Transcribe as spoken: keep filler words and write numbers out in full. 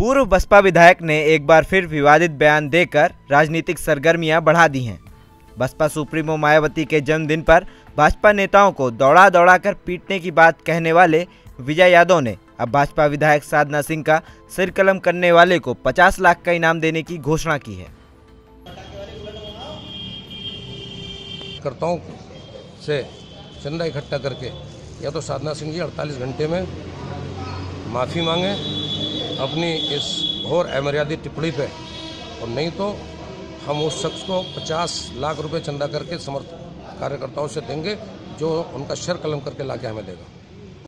पूर्व बसपा विधायक ने एक बार फिर विवादित बयान देकर राजनीतिक सरगर्मियां बढ़ा दी हैं। बसपा सुप्रीमो मायावती के जन्मदिन पर भाजपा नेताओं को दौड़ा दौड़ा कर पीटने की बात कहने वाले विजय यादव ने अब भाजपा विधायक साधना सिंह का सिर कलम करने वाले को पचास लाख का इनाम देने की घोषणा की है। कर्ताओं से चंदा इकट्ठा करके या तो साधना सिंह जी अड़तालीस घंटे में माफ़ी मांगे अपनी इस घोर अमर्यादित टिप्पणी पे, और नहीं तो हम उस शख्स को पचास लाख रुपए चंदा करके समर्थ कार्यकर्ताओं से देंगे जो उनका सर कलम करके लाके हमें देगा।